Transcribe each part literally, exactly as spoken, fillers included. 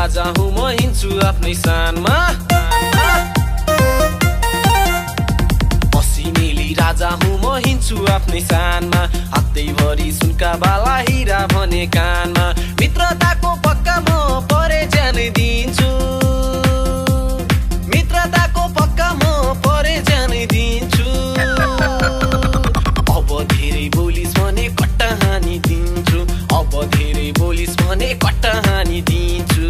राजा हुँ म हिँड्छु आफ्नै सानमा पसिनेली राजा हुँ म हिँड्छु आफ्नै सानमा हातैभरि सुनका बाला हिरा भने कानमा मित्रताको पक्का म परे ज्यान दिन्छु मित्रताको पक्का म परे ज्यान दिन्छु अब धेरै बोलिस भने कट्टा हानी दिन्छु अब धेरै बोलिस भने कट्टा हानी दिन्छु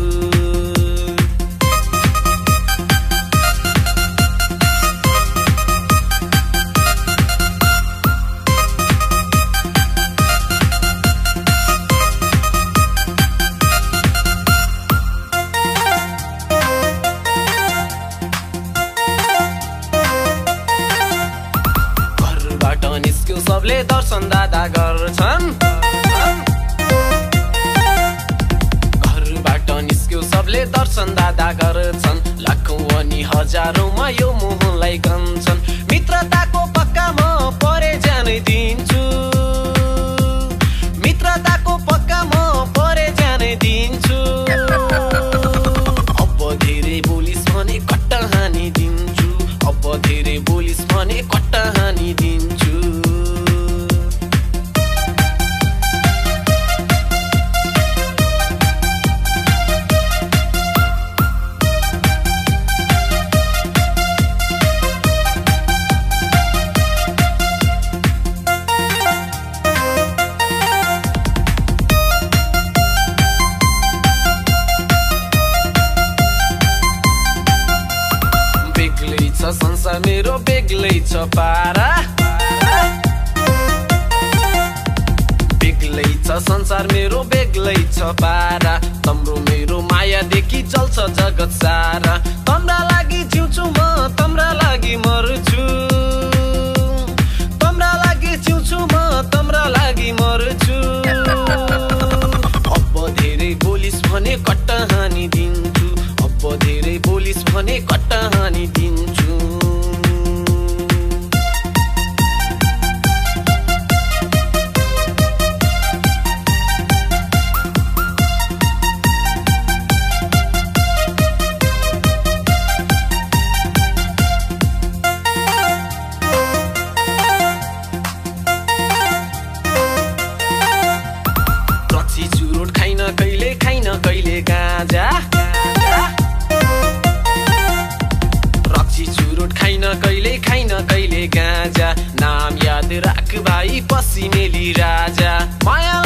निस्क्यो सबले दर्शन दादा गर्छन् घरबाट निस्क्यो सबले दर्शन दादा गर्छन् लाखौं अनि हजारौंमा यो मोहलाई गन्छन् मित्रताको पक्का म परे जानै दिन्छु मित्रताको पक्का म परे जानै दिन्छु अब धेरै बोलिस भने कट्टा हानी दिन्छु अब धेरै बोलिस भने कट्टा हानी दिन्छु संसार मेरो बेग्लै छ पारा बेग्लै छ संसार मेरो बेग्लै छ पारा तम्रो मेरो मायादेखि चल्छ जगत सारा तम्रा लागि जिउँछु म तम्रा लागि मर्छु तम्रा लागि जिउँछु म तम्रा लागि मर्छु अब धेरै बोलिस भने कट्टा हानी दिन्छु अब धेरै बोलिस भने कट्टा हानी दिन्छु कहिले खाइन कहिले गाजा रक्सी चुरोट खाइन कहिले खाइन कहिले गाजा नाम याद राख भाइ पसिनेली राजा माया